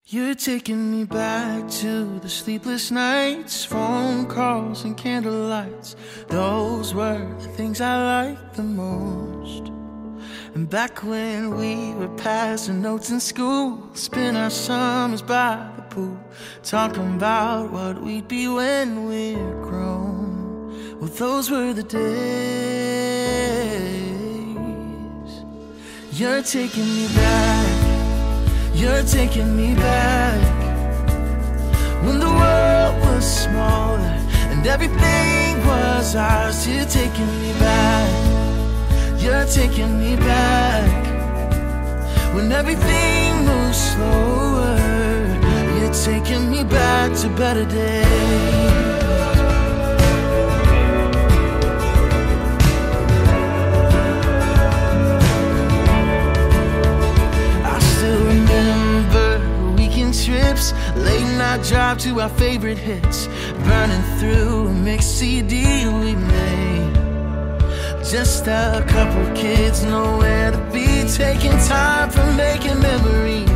You're taking me back to the sleepless nights, phone calls and candlelights. Those were the things I liked the most. And back when we were passing notes in school, spend our summers by the pool, talking about what we'd be when we're grown. Well, those were the days. You're taking me back. You're taking me back when the world was smaller and everything was ours. You're taking me back. You're taking me back when everything moves slower. You're taking me back to better days. Trips, late night drive to our favorite hits, burning through a mixed CD we made. Just a couple kids, nowhere to be, taking time for making memories.